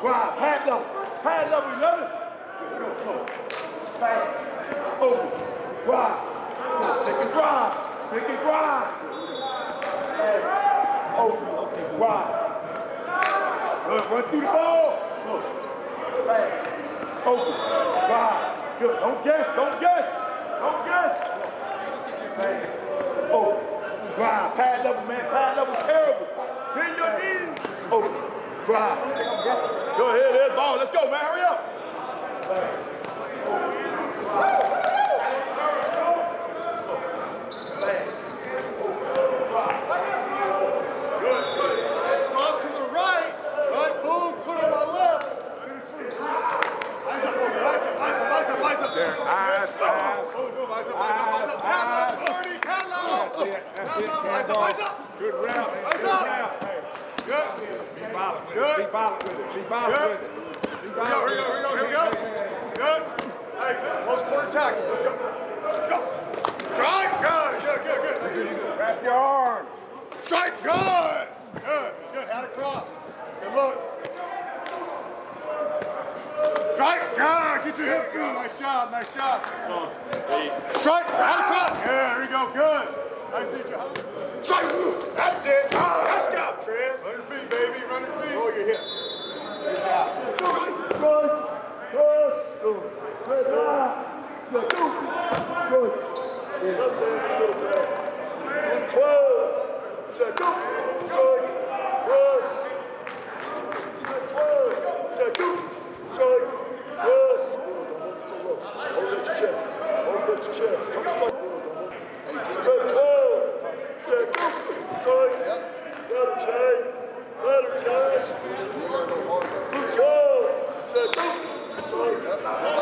Drive, pad level, 11. Fast, open, drive, stick and drive, open, drive. Good, run through the ball. Fast, open, drive. Good, don't guess. Fast, open, drive, pad level, man, pad level terrible. Bend your knees. Open, drive. Go ahead, there's ball. Let's go, man, hurry up. Up to the right, boom, put on my left. Eyes up. There, eyes. Oh, no, eyes up. Pad level, 30, pad level. Eyes up. Good round. Eyes up. Good. Be violent with it. Here we go. Good. Hey, close quarter tackles. Let's go. Strike, good. Grab your arm. Strike, good. Good. Hand across. Good look. Strike, good. Get your hips through. Nice job. Strike, hand across. Yeah, there we go. Good. Nice job. Strike. That's it. Nice job, Trez. Run your feet, baby. Roll your hips. Good job. Strike. Cross. Straight line. Set. Strike. Left hand in the middle today. 12. Set. Strike. Cross. 12. Set. Strike. Cross. Don't hold it so low. Hold it at your chest. Come strike. Good. 12. Set. Strike. Better chain. 12. Set. Strike.